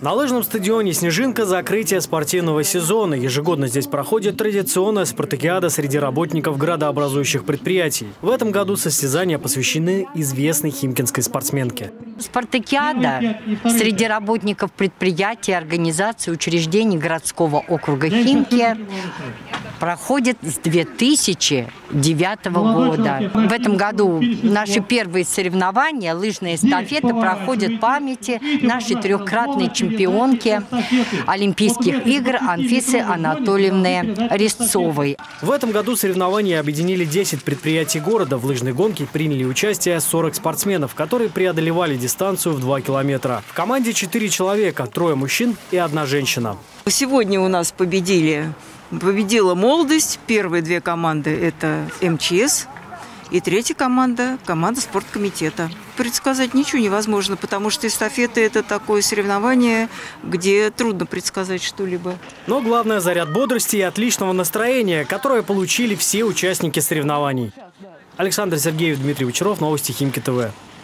На лыжном стадионе «Снежинка» закрытие спортивного сезона. Ежегодно здесь проходит традиционная спартакиада среди работников градообразующих предприятий. В этом году состязания посвящены известной химкинской спортсменке. Спартакиада среди работников предприятий, организаций, учреждений городского округа Химки проходит с 2009 года. В этом году наши первые соревнования, лыжная эстафета, проходят в памяти нашей трехкратной чемпионки Олимпийских игр Анфисы Анатольевны Резцовой. В этом году соревнования объединили 10 предприятий города. В лыжной гонке приняли участие 40 спортсменов, которые преодолевали дистанцию в 2 километра. В команде 4 человека, 3 мужчин и 1 женщина. Сегодня у нас победила «Молодость». Первые 2 команды – это МЧС. И 3-я команда – команда спорткомитета. Предсказать ничего невозможно, потому что эстафета – это такое соревнование, где трудно предсказать что-либо. Но главное – заряд бодрости и отличного настроения, которое получили все участники соревнований. Александр Сергеев, Дмитрий Вечеров, новости Химки ТВ.